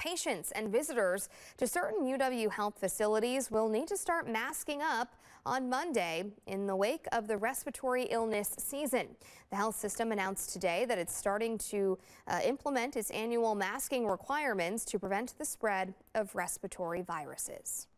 Patients and visitors to certain UW Health facilities will need to start masking up on Monday in the wake of the respiratory illness season. The health system announced today that it's starting to implement its annual masking requirements to prevent the spread of respiratory viruses.